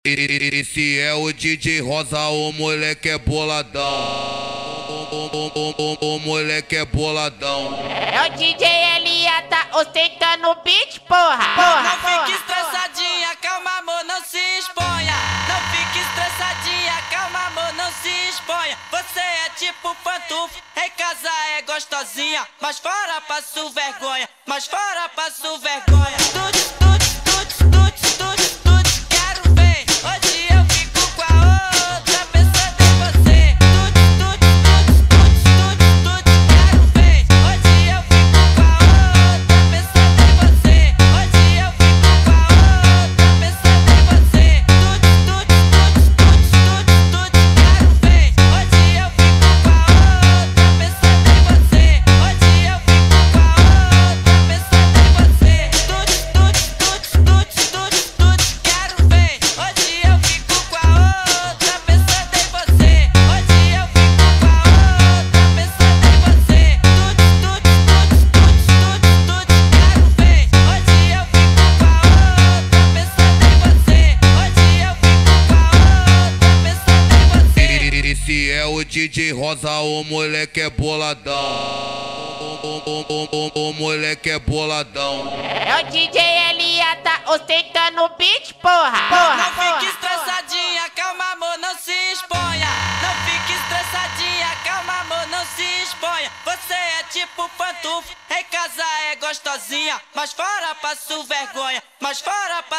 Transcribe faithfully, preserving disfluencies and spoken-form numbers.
Esse é o D J Rosa, o moleque é boladão. O, o, o, o, o moleque é boladão. É o D J Elia, tá ostentando o beat, porra. porra não porra, fique estressadinha, porra. Calma amor, não se exponha. Não fique estressadinha, calma amor, não se exponha. Você é tipo pantufa, em casa é gostosinha, mas fora passo vergonha, mas fora passo vergonha. Tudo, tudo, tudo, tudo, tudo, tudo, quero ver. Hoje eu fico com a outra pensando em você. Tudo, tudo, tudo, tudo, tudo, quero ver. Hoje eu fico com a outra pensando em você. Hoje eu fico com a outra pensando em você. Tudo, tudo, tudo, tudo, tudo, tudo, quero ver. Hoje eu fico com a outra pensando em você. Hoje eu fico com a outra pensando em você. Tudo, tudo, tudo, tudo, tudo, tudo, quero ver. Hoje eu fico com a outra pensando em você. Hoje eu fico com a outra pensando em você. Tudo, tudo, tudo, tudo, tudo, tudo, quero ver. Hoje eu fico com a outra pensando em você. Hoje eu fico com a outra pensando em você. Esse é o D J Rosa, o moleque é boladão. O, o, o, o, o moleque é boladão. É o D J Elia, tá ostentando o beat, porra. porra Não porra, fique estressadinha, calma amor, não se exponha. Não fique estressadinha, calma amor, não se exponha. Você é tipo pantufa, em casa é gostosinha, mas fora passo vergonha, mas fora